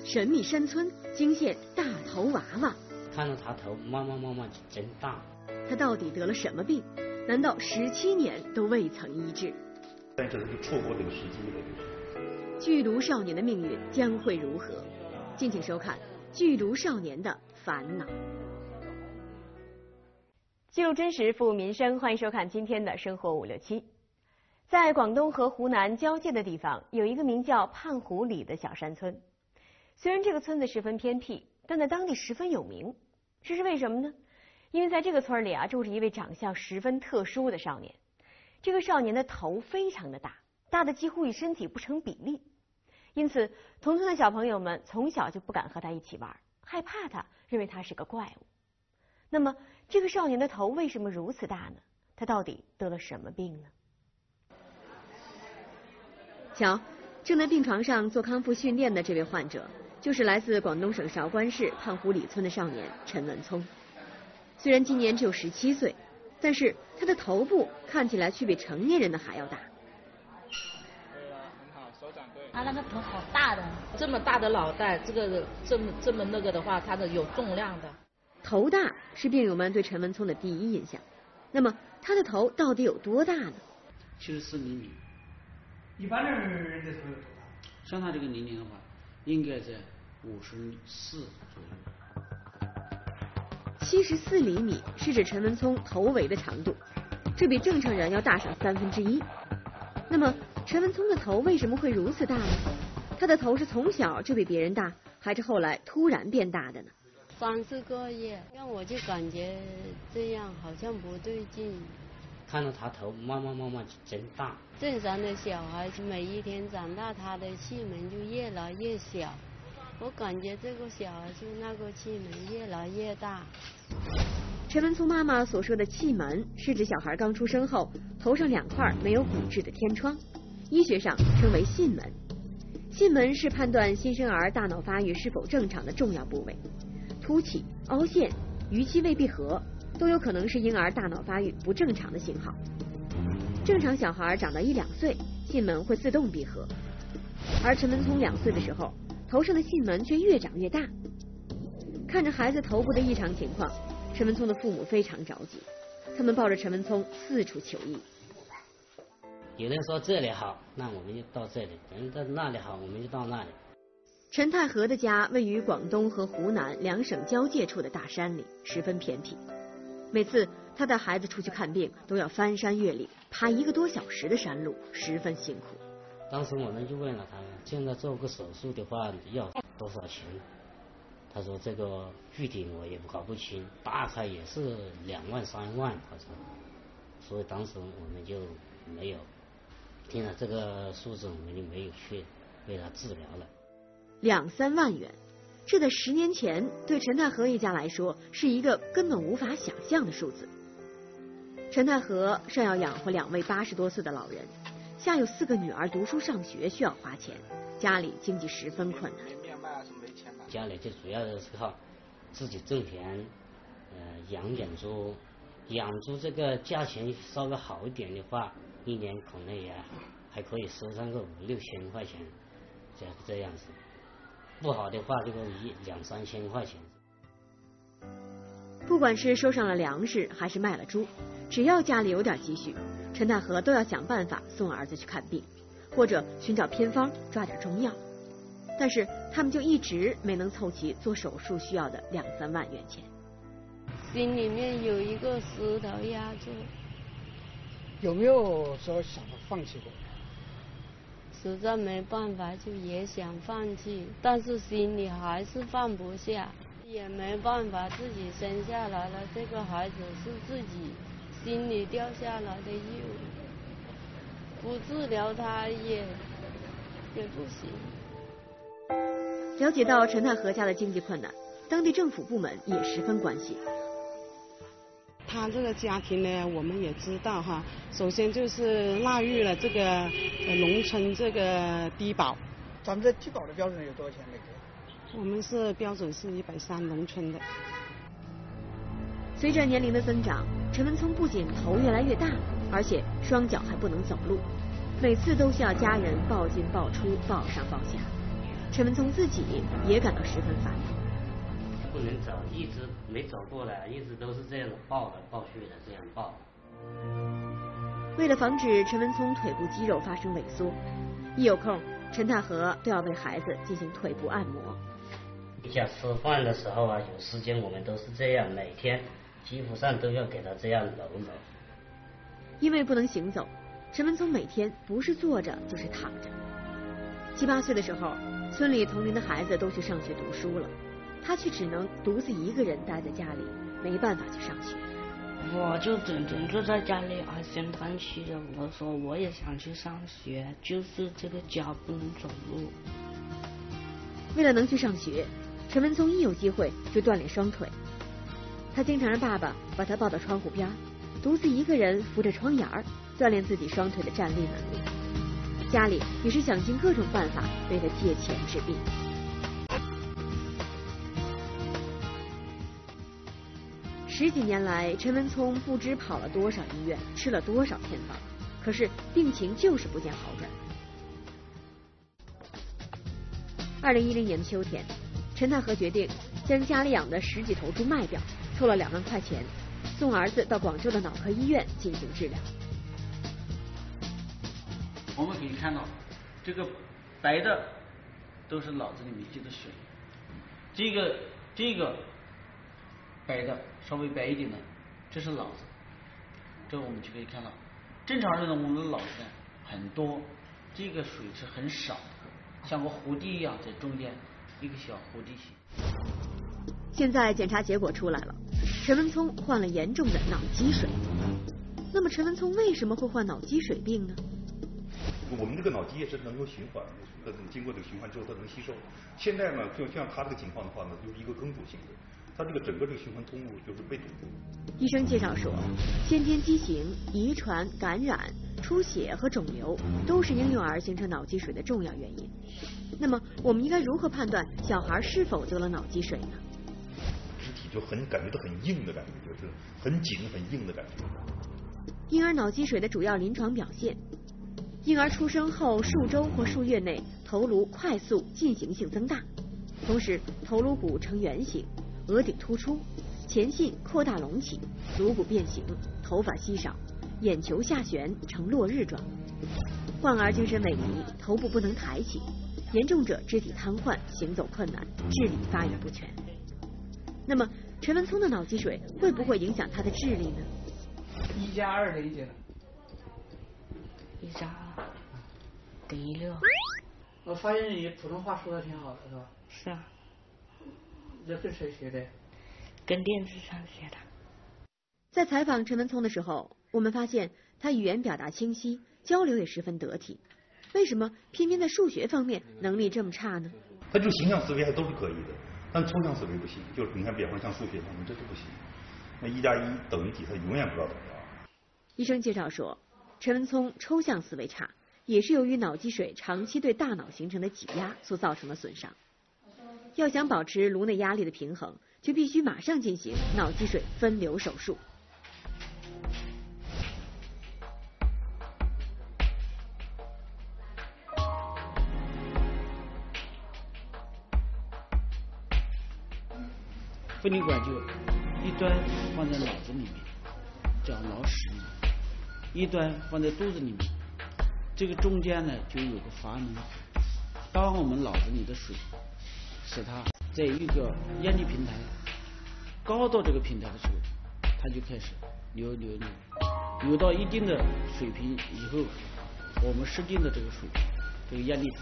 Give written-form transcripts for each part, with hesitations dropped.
神秘山村惊现大头娃娃。 看到他头慢慢真大。 他到底得了什么病？难道17年都未曾医治？ 但这是错过这个时机了，就是。 巨颅少年的命运将会如何？敬请收看《巨颅少年的烦恼》。记录真实，服务民生，欢迎收看今天的生活567。在广东和湖南交界的地方，有一个名叫胖湖里的小山村。虽然这个村子十分偏僻，但在当地十分有名。这是为什么呢？因为在这个村里住着一位长相十分特殊的少年。这个少年的头非常的大，大的几乎与身体不成比例。因此，同村的小朋友们从小就不敢和他一起玩，害怕他，认为他是个怪物。那么，这个少年的头为什么如此大呢？他到底得了什么病呢？瞧，正在病床上做康复训练的这位患者，就是来自广东省韶关市胖湖里村的少年陈文聪。虽然今年只有17岁，但是他的头部看起来却比成年人的还要大。 他那个头好大的，这么大的脑袋，这个这么那个的话，他的有重量的。 头大是病友们对陈文聪的第一印象。那么他的头到底有多大呢 ？74厘米。 一般的人的头有多大？ 像他这个年龄的话，应该在54左右。 74厘米是指陈文聪头围的长度，这比正常人要大上1/3。那么陈文聪的头为什么会如此大呢？他的头是从小就比别人大，还是后来突然变大的呢 ？3、4个月，让我就感觉这样好像不对劲。 看到他头慢慢真大。 正常的小孩子每一天长大，他的气门就越来越小。我感觉这个小孩子那个气门越来越大。 陈文聪妈妈所说的气门，是指小孩刚出生后头上2块没有骨质的天窗，医学上称为囟门。囟门是判断新生儿大脑发育是否正常的重要部位，凸起、凹陷、鱼期未闭合都有可能是婴儿大脑发育不正常的信号。正常小孩长到1、2岁，囟门会自动闭合，而陈文聪2岁的时候，头上的囟门却越长越大。看着孩子头部的异常情况，陈文聪的父母非常着急，他们抱着陈文聪四处求医。 有人说这里好，那我们就到这里；有人说那里好，我们就到那里。 陈太和的家位于广东和湖南2省交界处的大山里，十分偏僻。每次他带孩子出去看病，都要翻山越岭，爬1个多小时的山路，十分辛苦。 当时我们就问了他，现在做个手术的话要多少钱？他说这个具体我也搞不清，大概也是2万3万好像。所以当时我们就没有听了这个数字，我们就没有去为他治疗了。 2、3万元，这在10年前对陈太和一家来说是一个根本无法想象的数字。陈太和上要养活2位80多岁的老人，下有4个女儿读书上学需要花钱，家里经济十分困难。 家里就主要是靠自己挣钱，养点猪，养猪这个价钱稍微好一点的话，一年可能也还可以收上个5、6千块钱，这样子。不好的话，这个2、3千块钱。 不管是收上了粮食还是卖了猪，只要家里有点积蓄，陈太和都要想办法送儿子去看病，或者寻找偏方抓点中药。但是他们就一直没能凑齐做手术需要的2、3万元钱。 心里面有一个石头压住。 有没有说想着放弃过？ 实在没办法就也想放弃，但是心里还是放不下，也没办法，自己生下来了，这个孩子是自己心里掉下来的义务，不治疗他也不行。 了解到陈太和家的经济困难，当地政府部门也十分关心。 他这个家庭呢，我们也知道哈，首先就是纳入了这个农村这个低保。 咱们这低保的标准有多少钱每个月？ 我们是标准是130，农村的。 随着年龄的增长，陈文聪不仅头越来越大，而且双脚还不能走路，每次都需要家人抱进抱出，抱上抱下。 陈文聪自己也感到十分烦恼。 不能走，一直没走过来，一直都是这样抱来抱去的，这样抱。 为了防止陈文聪腿部肌肉发生萎缩，一有空陈大河都要为孩子进行腿部按摩。 一家吃饭的时候啊，有时间我们都是这样，每天基本上都要给他这样揉揉。 因为不能行走，陈文聪每天不是坐着就是躺着。7、8岁的时候，村里同龄的孩子都去上学读书了，他却只能独自一个人待在家里，没办法去上学。 我就整天坐在家里唉声叹气的。我说我也想去上学，就是这个脚不能走路。 为了能去上学，陈文聪一有机会就锻炼双腿。他经常让爸爸把他抱到窗户边，独自一个人扶着窗沿儿，锻炼自己双腿的站立能力。家里也是想尽各种办法为他借钱治病。10几年来，陈文聪不知跑了多少医院，吃了多少偏方，可是病情就是不见好转。2010年的秋天，陈大河决定将家里养的10几头猪卖掉，凑了2万块钱，送儿子到广州的脑科医院进行治疗。 我们可以看到，这个白的都是脑子里面积的水，这个白的稍微白一点的，这是脑子。这我们就可以看到，正常人呢，我们的脑子很多，这个水是很少，像个湖底一样，在中间一个小湖底形。 现在检查结果出来了，陈文聪患了严重的脑积水。那么陈文聪为什么会患脑积水病呢？ 我们这个脑积液是能够循环，它经过这个循环之后，它能吸收。现在呢，就像他这个情况的话呢，就是一个更阻性的，他这个整个这个循环通路就是被堵住。 医生介绍说，先天畸形、遗传、感染、出血和肿瘤都是婴幼儿形成脑积水的重要原因。那么我们应该如何判断小孩是否得了脑积水呢？ 肢体就感觉到很硬的感觉，就是很紧很硬的感觉。 婴儿脑积水的主要临床表现：婴儿出生后数周或数月内，头颅快速进行性增大，同时头颅骨呈圆形，额顶突出，前信扩大隆起，颅骨变形，头发稀少，眼球下旋呈落日状。患儿精神萎靡，头部不能抬起，严重者肢体瘫痪，行走困难，智力发育不全。那么陈文聪的脑积水会不会影响他的智力呢 ？1+2的意见。 1+2等于6。 我发现你普通话说的挺好的，是吧？ 是啊。 这跟谁学的？ 跟电视上学的。 在采访陈文聪的时候，我们发现他语言表达清晰，交流也十分得体。为什么偏偏在数学方面能力这么差呢？ 他就形象思维还都是可以的，但抽象思维不行。就是你看，比方像数学方面，这就不行。那1+1等于几，他永远不知道怎么着。 医生介绍说，陈文聪抽象思维差，也是由于脑积水长期对大脑形成的挤压所造成的损伤。要想保持颅内压力的平衡，就必须马上进行脑积水分流手术。 分流管就一端放在脑子里面，叫脑室里面，一端放在肚子里面，这个中间呢就有个阀门。当我们脑子里的水使它在一个压力平台高到这个平台的时候，它就开始流到一定的水平以后，我们设定的这个水，这个压力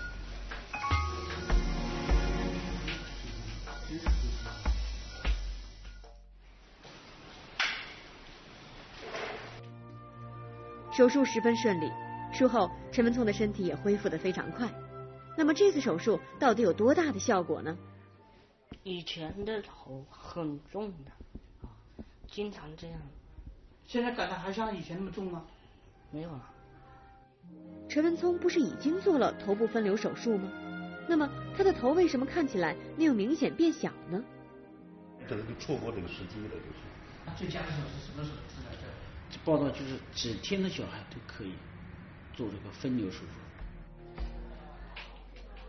手术十分顺利，术后陈文聪的身体也恢复得非常快。那么这次手术到底有多大的效果呢？ 以前的头很重的，经常这样。 现在感觉还像以前那么重吗？ 没有了。 陈文聪不是已经做了头部分流手术吗？那么他的头为什么看起来没有明显变小呢？ 这就错过这个时机了，就是。 最佳的时候是什么时候？ 这报道就是几天的小孩都可以做这个分流手术。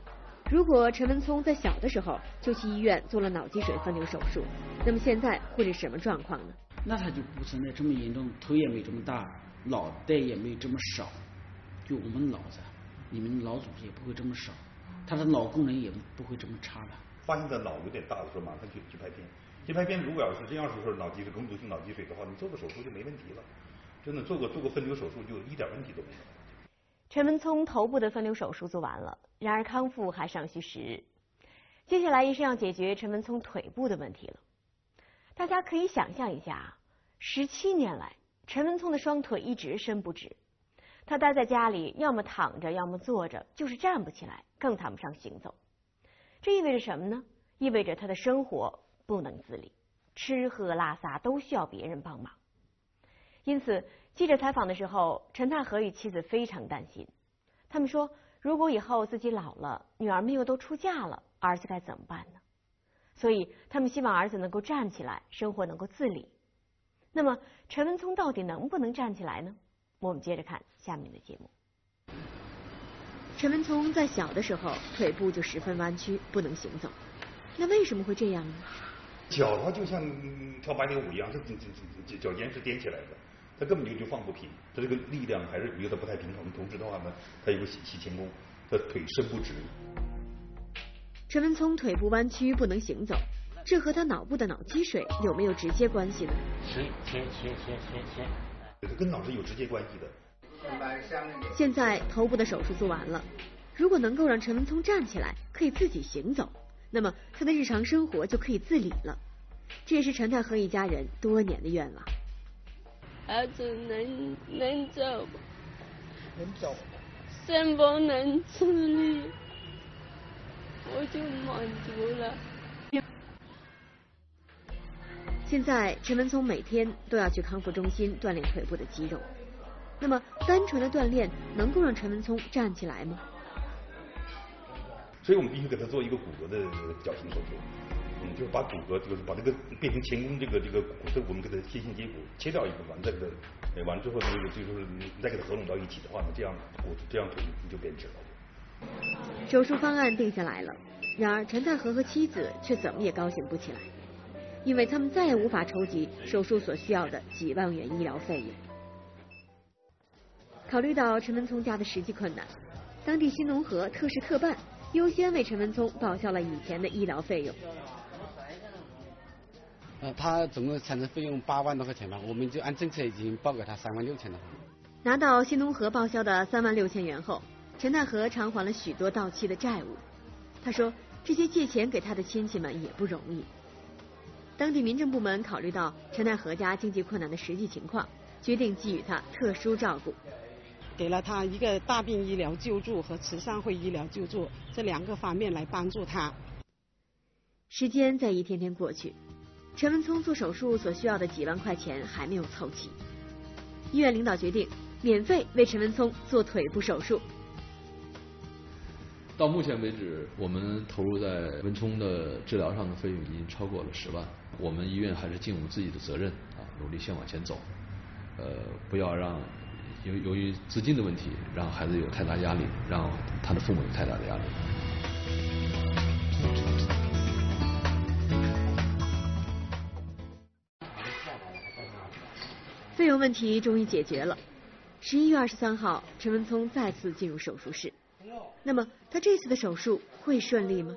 如果陈文聪在小的时候就去医院做了脑积水分流手术，那么现在会是什么状况呢？ 那他就不存在这么严重，头也没这么大，脑袋也没这么少，就我们脑子，你们脑组织也不会这么少，他的脑功能也不会这么差了。 发现他脑有点大的时候，马上去拍片。去拍片，如果要是这样说脑积水、梗阻性脑积水的话，你做个手术就没问题了。真的做个分流手术就一点问题都没有。 陈文聪头部的分流手术做完了，然而康复还尚需时日。接下来医生要解决陈文聪腿部的问题了。大家可以想象一下，17年来，陈文聪的双腿一直伸不直，他待在家里，要么躺着，要么坐着，就是站不起来，更谈不上行走。这意味着什么呢？意味着他的生活不能自理，吃喝拉撒都需要别人帮忙。因此，记者采访的时候，陈太和与妻子非常担心。他们说，如果以后自己老了，女儿们又都出嫁了，儿子该怎么办呢？所以，他们希望儿子能够站起来，生活能够自理。那么，陈文聪到底能不能站起来呢？我们接着看下面的节目。陈文聪在小的时候腿部就十分弯曲，不能行走。那为什么会这样呢？ 脚它就像跳芭蕾舞一样，这脚尖是踮起来的，它根本就放不平，它这个力量还是有点不太平衡。同时的话呢，它有个洗前弓，它腿伸不直。 陈文聪腿部弯曲不能行走，这和他脑部的脑积水有没有直接关系呢？ 切， 这跟脑是有直接关系的。 现在头部的手术做完了，如果能够让陈文聪站起来，可以自己行走，那么他的日常生活就可以自理了。这也是陈太和一家人多年的愿望。 儿子能走，生活能自理，我就满足了。 现在陈文聪每天都要去康复中心锻炼腿部的肌肉。那么单纯的锻炼能够让陈文聪站起来吗？ 所以我们必须给他做一个骨骼的矫形手术，就是把骨骼就是把这个变成前弓这个骨头，我们给它贴心接骨切掉一部分，再给它完了之后呢，就是再给它合拢到一起的话呢，这样腿就变直了。 手术方案定下来了，然而陈太和妻子却怎么也高兴不起来，因为他们再也无法筹集手术所需要的几万元医疗费用。考虑到陈文聪家的实际困难，当地新农合特事特办，优先为陈文聪报销了以前的医疗费用。 他总共产生费用8万多块钱吧，我们就按政策已经报给他3万6千了。 拿到新农合报销的3万6千元后，陈太和偿还了许多到期的债务。他说，这些借钱给他的亲戚们也不容易。当地民政部门考虑到陈太和家经济困难的实际情况，决定给予他特殊照顾。 给了他一个大病医疗救助和慈善会医疗救助这2个方面来帮助他。 时间在一天天过去，陈文聪做手术所需要的几万块钱还没有凑齐。医院领导决定免费为陈文聪做腿部手术。 到目前为止，我们投入在文聪的治疗上的费用已经超过了10万。我们医院还是尽我们自己的责任努力先往前走，不要让由于资金的问题，让孩子有太大压力，让他的父母有太大的压力。 费用问题终于解决了。11月23号，陈文聪再次进入手术室。那么他这次的手术会顺利吗？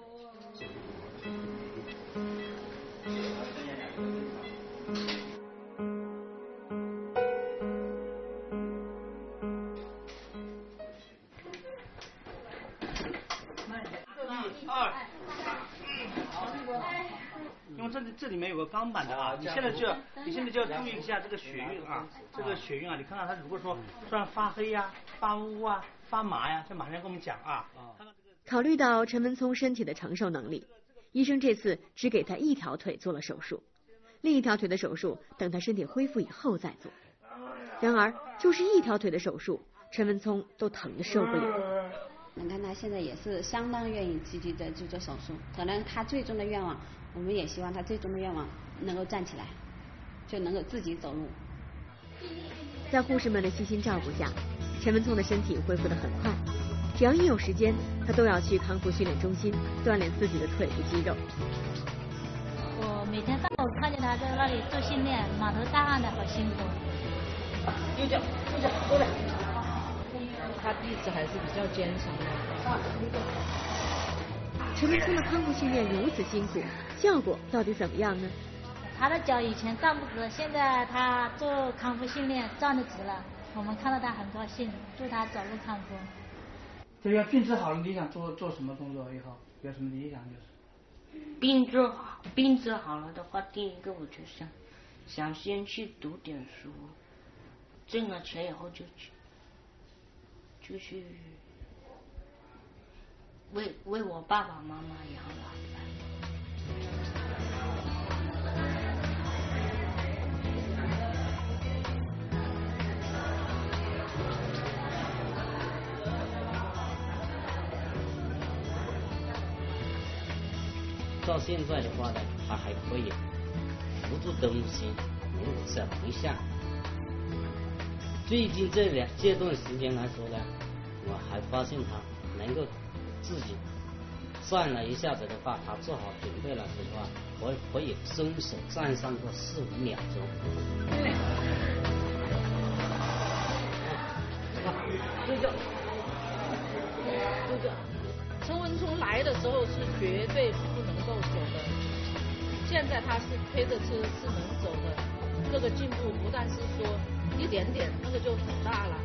因为这里面有个钢板的啊，你现在就要注意一下这个血运啊，你看看它如果说突然发黑呀、发乌啊、发麻呀，就马上跟我们讲啊。 考虑到陈文聪身体的承受能力，医生这次只给他一条腿做了手术，另一条腿的手术等他身体恢复以后再做。然而，就是一条腿的手术，陈文聪都疼得受不了。 你看他现在也是相当愿意积极的去做手术，可能他最终的愿望，我们也希望他最终的愿望能够站起来，就能够自己走路。 在护士们的悉心照顾下，陈文聪的身体恢复得很快。 只要一有时间，她都要去康复训练中心锻炼自己的腿部肌肉。 我每天上午看见他在那里做训练，满头大汗的，好辛苦。 右脚，过来。他一直还是比较坚强的。 陈文聪的康复训练如此辛苦，效果到底怎么样呢？ 他的脚以前站不直，现在他做康复训练站得直了，我们看到他很高兴，祝他早日康复。 这个病治好了，你想做什么工作以后？有什么理想就是？ 病治好了的话，第一个我就想先去读点书，挣了钱以后就去为我爸爸妈妈养老。 到现在的话呢，他还可以扶住东西，能走一下。最近这段时间来说呢，我还发现他能够自己站了一下子的话，他做好准备了的话，可以伸手站上个4-5秒钟。 陈文聪来的时候是绝对不能够走的，现在他是推着车是能走的，这个进步不但是说一点点，那个就很大了。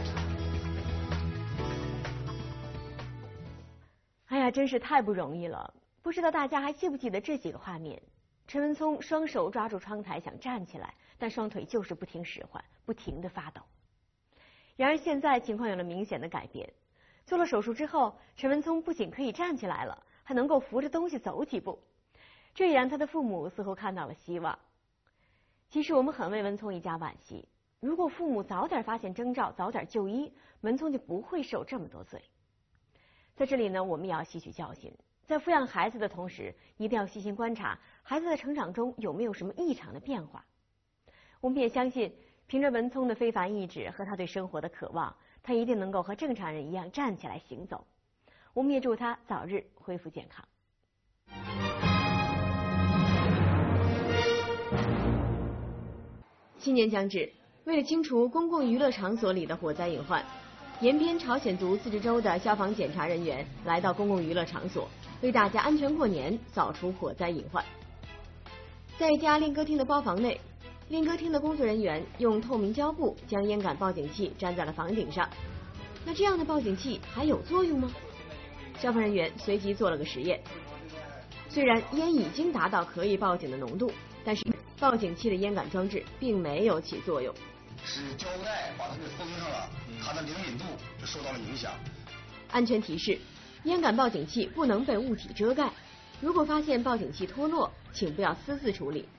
哎呀，真是太不容易了！不知道大家还记不记得这几个画面？陈文聪双手抓住窗台想站起来，但双腿就是不听使唤，不停地发抖。然而现在情况有了明显的改变。做了手术之后，陈文聪不仅可以站起来了，还能够扶着东西走几步，这也让他的父母似乎看到了希望。其实我们很为文聪一家惋惜，如果父母早点发现征兆，早点就医，文聪就不会受这么多罪。在这里呢，我们也要吸取教训，在抚养孩子的同时，一定要细心观察孩子的成长中有没有什么异常的变化。我们也相信，凭着文聪的非凡意志和他对生活的渴望，他一定能够和正常人一样站起来行走。我们也祝他早日恢复健康。新年将至，为了清除公共娱乐场所里的火灾隐患，延边朝鲜族自治州的消防检查人员来到公共娱乐场所，为大家安全过年，扫除火灾隐患。在一家练歌厅的包房内，练歌厅的工作人员用透明胶布将烟感报警器粘在了房顶上。那这样的报警器还有作用吗？消防人员随即做了个实验。虽然烟已经达到可以报警的浓度，但是报警器的烟感装置并没有起作用。 是胶带把它给封上了，它的灵敏度就受到了影响。 安全提示：烟感报警器不能被物体遮盖。如果发现报警器脱落，请不要私自处理。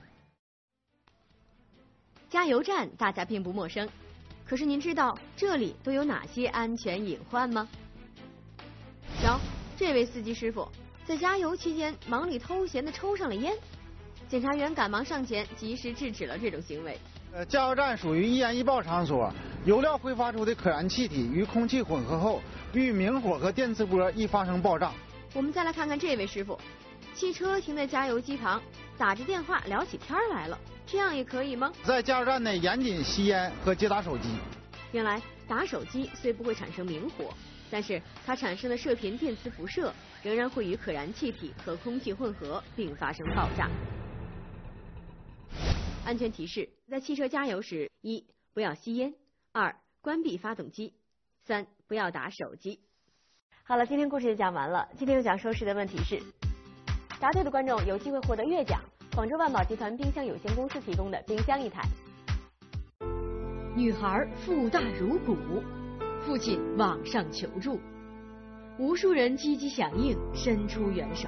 加油站大家并不陌生，可是您知道这里都有哪些安全隐患吗？瞧，这位司机师傅在加油期间忙里偷闲地抽上了烟，检察员赶忙上前及时制止了这种行为。 加油站属于易燃易爆场所，油料挥发出的可燃气体与空气混合后，遇明火和电磁波易发生爆炸。 我们再来看看这位师傅，汽车停在加油机旁，打着电话聊起天来了，这样也可以吗？ 在加油站内严禁吸烟和接打手机。 原来打手机虽不会产生明火，但是它产生的射频电磁辐射仍然会与可燃气体和空气混合，并发生爆炸。安全提示：在汽车加油时，1. 不要吸烟；2. 关闭发动机；3. 不要打手机。好了，今天故事就讲完了。今天有奖收视的问题是：答对的观众有机会获得月奖广州万宝集团冰箱有限公司提供的冰箱1台。女孩腹大如鼓，父亲网上求助，无数人积极响应，伸出援手。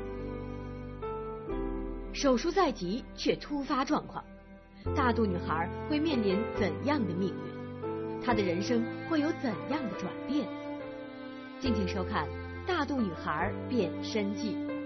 手术在即，却突发状况，大肚女孩会面临怎样的命运？她的人生会有怎样的转变？敬请收看《大肚女孩变身记》。